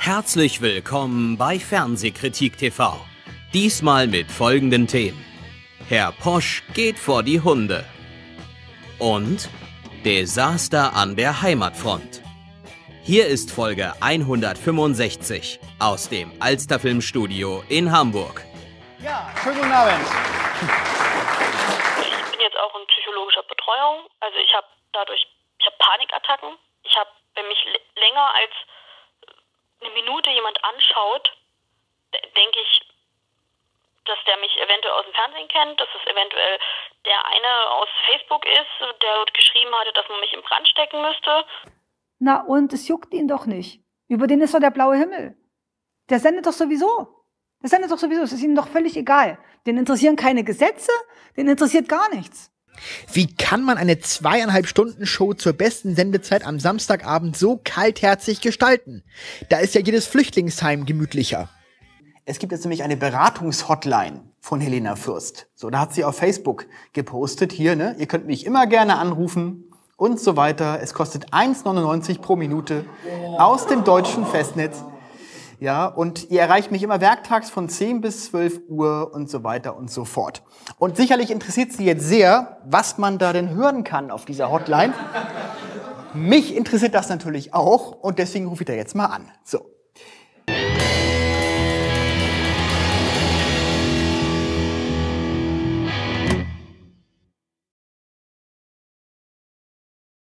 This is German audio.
Herzlich willkommen bei Fernsehkritik TV. Diesmal mit folgenden Themen. Herr Posch geht vor die Hunde. Und Desaster an der Heimatfront. Hier ist Folge 165 aus dem Alsterfilmstudio in Hamburg. Ja, schönen guten Abend. Ich bin jetzt auch in psychologischer Betreuung. Also ich habe Panikattacken. Wenn mich länger als eine Minute jemand anschaut, denke ich, dass der mich eventuell aus dem Fernsehen kennt, dass es eventuell der eine aus Facebook ist, der dort geschrieben hatte, dass man mich in Brand stecken müsste. Na und, es juckt ihn doch nicht. Über den ist doch der blaue Himmel. Der sendet doch sowieso. Es ist ihm doch völlig egal. Den interessieren keine Gesetze, den interessiert gar nichts. Wie kann man eine 2,5-Stunden-Show zur besten Sendezeit am Samstagabend so kaltherzig gestalten? Da ist ja jedes Flüchtlingsheim gemütlicher. Es gibt jetzt nämlich eine Beratungshotline von Helena Fürst. So, da hat sie auf Facebook gepostet, hier, ne, ihr könnt mich immer gerne anrufen und so weiter. Es kostet 1,99 pro Minute aus dem deutschen Festnetz. Ja, und ihr erreicht mich immer werktags von 10 bis 12 Uhr und so weiter und so fort. Und sicherlich interessiert Sie jetzt sehr, was man da denn hören kann auf dieser Hotline. Mich interessiert das natürlich auch und deswegen rufe ich da jetzt mal an. So.